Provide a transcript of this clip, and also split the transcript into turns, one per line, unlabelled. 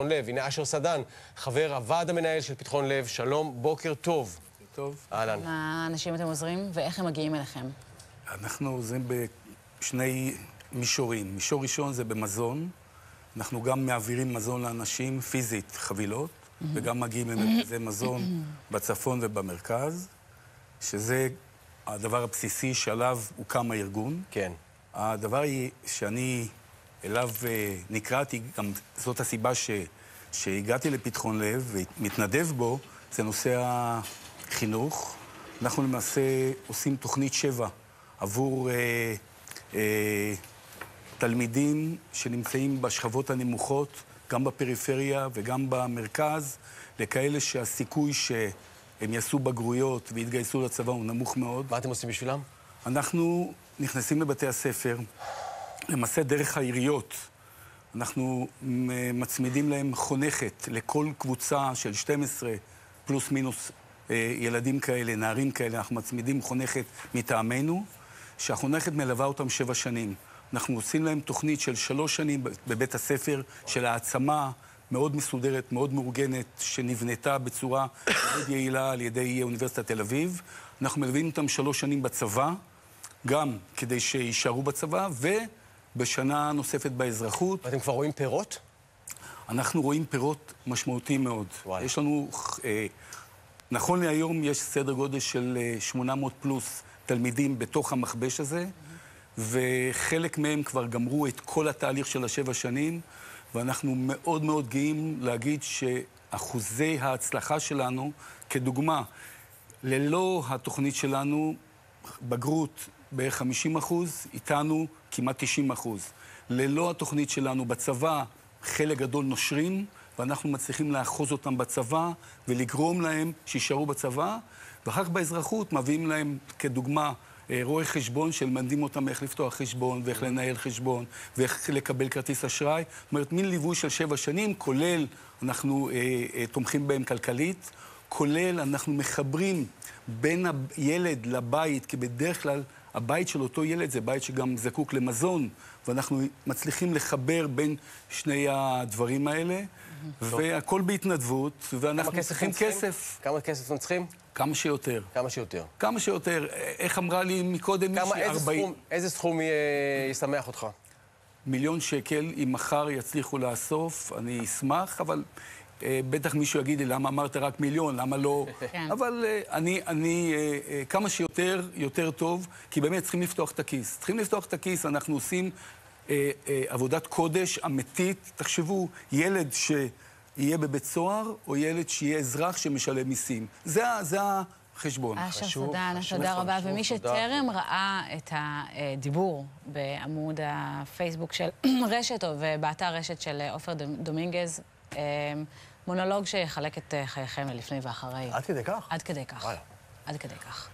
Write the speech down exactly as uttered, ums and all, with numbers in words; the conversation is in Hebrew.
פתחון לב. הנה אשר סדן, חבר הוועד המנהל של פתחון לב. שלום, בוקר טוב.
טוב.
אהלן.
מה אנשים אתם עוזרים ואיך הם מגיעים אליכם?
אנחנו עוזרים בשני מישורים. מישור ראשון זה במזון. אנחנו גם מעבירים מזון לאנשים פיזית, חבילות, mm-hmm. וגם מגיעים למרכזי מזון בצפון ובמרכז, שזה הדבר הבסיסי שעליו הוקם הארגון.
כן.
הדבר היא שאני אליו נקראתי, גם זאת הסיבה ש, שהגעתי לפתחון לב ומתנדב בו, זה נושא החינוך. אנחנו למעשה עושים תוכנית שבע עבור אה, אה, תלמידים שנמצאים בשכבות הנמוכות, גם בפריפריה וגם במרכז, לכאלה שהסיכוי שהם יעשו בגרויות והתגייסו לצבא הוא נמוך מאוד.
מה אתם עושים בשבילם?
אנחנו נכנסים לבתי הספר, למעשה דרך העיריות. אנחנו מצמידים להם חונכת לכל קבוצה של שתים עשרה פלוס מינוס ילדים כאלה, נערים כאלה. אנחנו מצמידים חונכת מטעמנו, שהחונכת מלווה אותם שבע שנים. אנחנו עושים להם תוכנית של שלוש שנים בבית הספר, של העצמה מאוד מסודרת, מאוד מאורגנת, שנבנתה בצורה מאוד יעילה על ידי אוניברסיטת תל אביב. אנחנו מלווים אותם שלוש שנים בצבא, גם כדי שישארו בצבא, ובשנה נוספת באזרחות.
ואתם כבר רואים פירות?
אנחנו רואים פירות משמעותיים מאוד.
וואלה.
יש לנו, אה, נכון להיום יש סדר גודל של שמונה מאות פלוס תלמידים בתוך המכבש הזה, וחלק מהם כבר גמרו את כל התהליך של השבע שנים, ואנחנו מאוד מאוד גאים להגיד שאחוזי ההצלחה שלנו, כדוגמה, ללא התוכנית שלנו, בגרות בערך חמישים אחוז, איתנו כמעט תשעים אחוז. ללא התוכנית שלנו בצבא, חלק גדול נושרים, ואנחנו מצליחים לאחוז אותם בצבא ולגרום להם שישארו בצבא, ואחר כך באזרחות מביאים להם כדוגמה רואי חשבון שלמדים אותם איך לפתוח חשבון ואיך לנהל חשבון ואיך לקבל כרטיס אשראי. זאת אומרת, מין ליווי של שבע שנים, כולל אנחנו אה, אה, תומכים בהם כלכלית, כולל אנחנו מחברים בין הילד לבית, כי בדרך כלל הבית של אותו ילד זה בית שגם זקוק למזון, ואנחנו מצליחים לחבר בין שני הדברים האלה, והכל בהתנדבות, ואנחנו צריכים כסף.
כמה כסף אתם צריכים?
כמה שיותר.
כמה שיותר.
כמה שיותר. איך אמרה לי מקודם מישהי?
ארבעים. איזה סכום ישמח אותך?
מיליון שקל, אם מחר יצליחו לאסוף, אני אשמח, אבל בטח מישהו יגיד לי, למה אמרת רק מיליון, למה לא? אבל אני, אני, כמה שיותר, יותר טוב, כי באמת צריכים לפתוח את הכיס. צריכים לפתוח את הכיס, אנחנו עושים עבודת קודש אמיתית. תחשבו, ילד שיהיה בבית סוהר, או ילד שיהיה אזרח שמשלם מיסים. זה, זה החשבון.
אשר סדן, תודה רבה. ומי שטרם ראה את הדיבור בעמוד הפייסבוק של רשת, או באתר רשת של עופר דומינגז, מונולוג שיחלק את חייכם ללפני ואחרי.
עד כדי כך?
עד כדי כך.
וואלה.
עד כדי כך.